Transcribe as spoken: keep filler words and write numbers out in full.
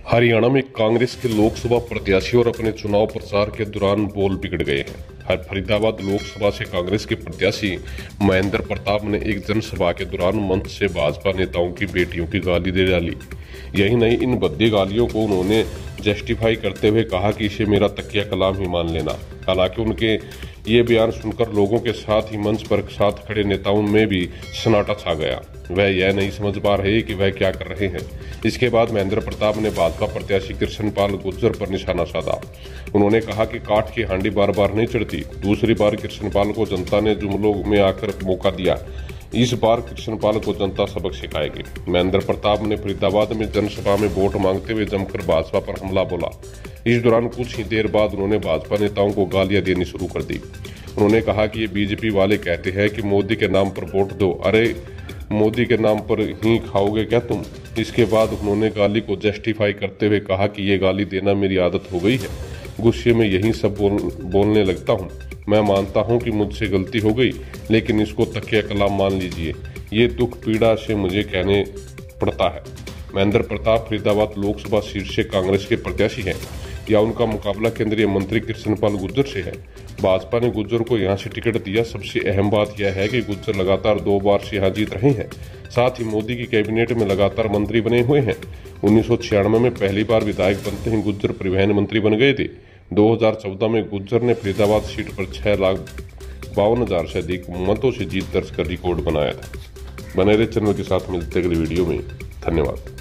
हरियाणा में कांग्रेस के लोकसभा प्रत्याशी और अपने चुनाव प्रचार के दौरान बोल बिगड़ गए हैं। फरीदाबाद लोकसभा से कांग्रेस के प्रत्याशी महेंद्र प्रताप ने एक जनसभा के दौरान मंच से भाजपा नेताओं की बेटियों की गाली दे डाली। यही नहीं, इन भद्दी गालियों को उन्होंने जस्टिफाई करते हुए कहा कि इसे मेरा तकिया कलाम ही मान लेना। हालांकि उनके ये बयान सुनकर लोगों के साथ ही मंच पर साथ खड़े नेताओं में भी सन्नाटा छा गया। वह यह नहीं समझ पा रहे कि वह क्या कर रहे हैं। इसके बाद महेंद्र प्रताप ने भाजपा प्रत्याशी कृष्णपाल गुर्जर पर निशाना साधा। उन्होंने कहा कि काठ की हांडी बार बार नहीं चढ़ती। दूसरी बार कृष्णपाल को जनता ने जुमलों में आकर मौका दिया, इस बार कृष्णपाल को जनता सबक सिखाएगी। महेंद्र प्रताप ने फरीदाबाद में जनसभा में वोट मांगते हुए जमकर भाजपा पर हमला बोला। इस दौरान कुछ ही देर बाद उन्होंने भाजपा नेताओं को गालियां देनी शुरू कर दी। उन्होंने कहा कि ये बीजेपी वाले कहते हैं कि मोदी के नाम पर वोट दो, अरे मोदी के नाम पर ही खाओगे क्या तुम। इसके बाद उन्होंने गाली को जस्टिफाई करते हुए कहा कि ये गाली देना मेरी आदत हो गई है, गुस्से में यही सब बोल, बोलने लगता हूँ। मैं मानता हूँ कि मुझसे गलती हो गई, लेकिन इसको तकिया कलाम मान लीजिए, ये दुख पीड़ा से मुझे कहने पड़ता है। महेंद्र प्रताप फरीदाबाद लोकसभा सीट से कांग्रेस के प्रत्याशी हैं या उनका मुकाबला केंद्रीय मंत्री कृष्णपाल गुर्जर से है। भाजपा ने गुर्जर को यहां से टिकट दिया। सबसे अहम बात यह है कि गुर्जर लगातार दो बार से यहां जीत रहे हैं, साथ ही मोदी की कैबिनेट में लगातार मंत्री बने हुए हैं। उन्नीस सौ छियानवे में पहली बार विधायक बनते ही गुर्जर परिवहन मंत्री बन गए थे। दो हजार चौदह में गुर्जर ने फरीदाबाद सीट पर छह लाख बावन हजार से अधिक मतों से जीत दर्ज कर रिकॉर्ड बनाया था। बने रहे चैनल के साथ, मिलते अगली वीडियो में। धन्यवाद।